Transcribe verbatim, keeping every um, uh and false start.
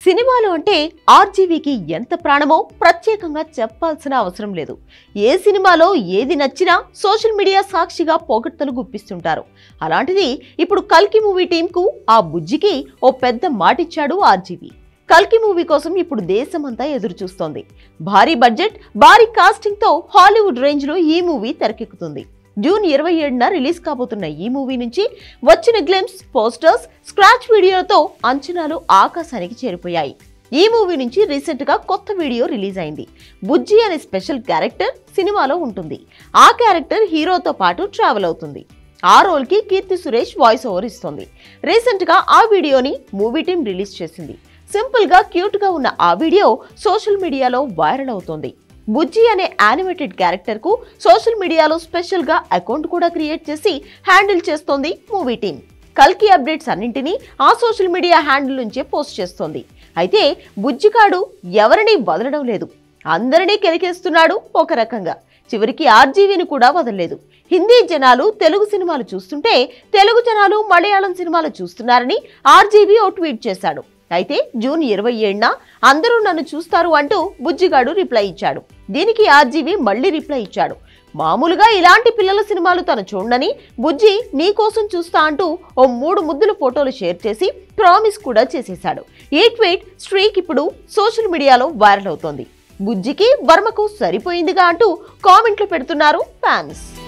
సినిమాలు అంటే ఆర్జీవీకి ఎంత ప్రాణమో ప్రత్యేకంగా చెప్పాల్సిన అవసరం లేదు. ఏ సినిమాలో ఏది నచ్చినా సోషల్ మీడియా సాక్షిగా పొగడ్తలు గుప్పిస్తుంటారు. అలాంటిది ఇప్పుడు కల్కి మూవీ టీంకు ఆ బుజ్జికి ఓ పెద్ద మాటిచ్చాడు ఆర్జీవీ. కల్కి మూవీ కోసం ఇప్పుడు దేశమంతా ఎదురు చూస్తోంది. భారీ బడ్జెట్, భారీ కాస్టింగ్ తో హాలీవుడ్ రేంజ్ లో ఈ మూవీ తెరకెక్కుతుంది. జూన్ ఇరవై ఏడున రిలీజ్ కాబోతున్న ఈ మూవీ నుంచి వచ్చిన గ్లిమ్స్, పోస్టర్స్, స్క్రాచ్ వీడియోలతో అంచనాలు ఆకాశానికి చేరిపోయాయి. ఈ మూవీ నుంచి రీసెంట్ గా కొత్త వీడియో రిలీజ్ అయింది. బుజ్జి అనే స్పెషల్ క్యారెక్టర్ సినిమాలో ఉంటుంది. ఆ క్యారెక్టర్ హీరోతో పాటు ట్రావెల్ అవుతుంది. ఆ రోల్ కి కీర్తి సురేష్ వాయిస్ ఓవర్ ఇస్తుంది. రీసెంట్ గా ఆ వీడియోని మూవీ టీం రిలీజ్ చేసింది. సింపుల్ గా క్యూట్ గా ఉన్న ఆ వీడియో సోషల్ మీడియాలో వైరల్ అవుతోంది. బుజ్జి అనే యానిమేటెడ్ క్యారెక్టర్ కు సోషల్ మీడియాలో స్పెషల్ గా అకౌంట్ కూడా క్రియేట్ చేసి హ్యాండిల్ చేస్తోంది మూవీ టీం. కల్కి అప్డేట్స్ అన్నింటినీ ఆ సోషల్ మీడియా హ్యాండిల్ నుంచే పోస్ట్ చేస్తోంది. అయితే బుజ్జికాడు ఎవరిని వదలడం లేదు. అందరినీ కెలికేస్తున్నాడు ఒక రకంగా. చివరికి ఆర్జీవీని కూడా వదలలేదు. హిందీ జనాలు తెలుగు సినిమాలు చూస్తుంటే తెలుగు జనాలు మలయాళం సినిమాలు చూస్తున్నారని ఆర్జీవీ ఓ ట్వీట్ చేశాడు. అయితే జూన్ ఇరవై ఏడున అందరూ నన్ను చూస్తారు అంటూ బుజ్జిగాడు రిప్లై ఇచ్చాడు. దీనికి ఆర్జీవీ మళ్లీ రిప్లై ఇచ్చాడు. మామూలుగా ఇలాంటి పిల్లల సినిమాలు తను చూడని బుజ్జి నీ కోసం చూస్తా అంటూ ఓ మూడు ముద్దుల ఫోటోలు షేర్ చేసి ప్రామిస్ కూడా చేసేశాడు. ఈ ట్వీట్ స్ట్రీక్ ఇప్పుడు సోషల్ మీడియాలో వైరల్ అవుతోంది. బుజ్జికి వర్మకు సరిపోయిందిగా అంటూ కామెంట్లు పెడుతున్నారు ఫ్యాన్స్.